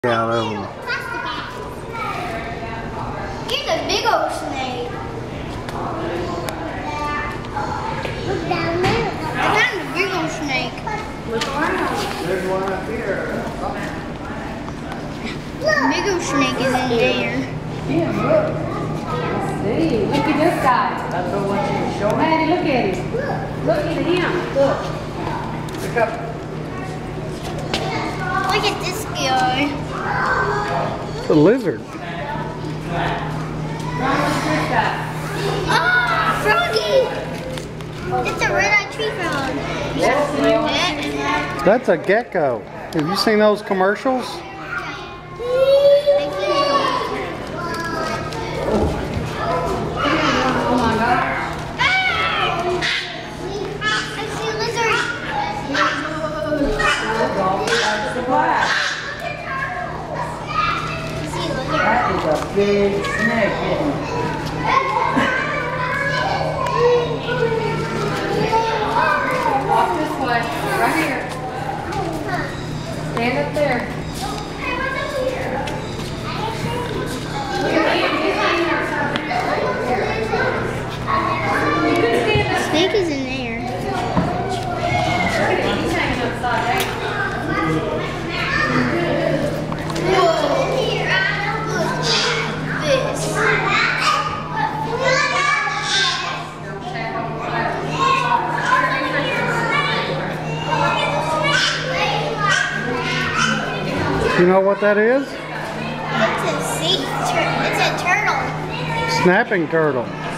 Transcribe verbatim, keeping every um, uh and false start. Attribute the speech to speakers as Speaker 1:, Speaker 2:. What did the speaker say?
Speaker 1: Out of them.
Speaker 2: Here's a big old snake. Look down there. I found a big old snake.
Speaker 3: Look around.
Speaker 1: There's one up here.
Speaker 2: Look. Big old snake is in there.
Speaker 3: Yeah, look. Let's see. Look at this guy. That's what I want you to show. Maddie, look at him. Look at him. Look. Look up.
Speaker 2: Look at this guy.
Speaker 1: It's a lizard.
Speaker 2: Ah, froggy! It's a red-eyed tree frog. Yeah.
Speaker 1: That's a gecko. Have you seen those commercials?
Speaker 3: Oh my God.
Speaker 2: I see a lizard.
Speaker 3: That's the black. That is a big snake, isn't it? Walk this way, right here. Stand up there.
Speaker 2: Snake is in there.
Speaker 3: He's hanging upside down.
Speaker 1: You know what that is?
Speaker 2: It's a sea turtle. It's a turtle.
Speaker 1: Snapping turtle.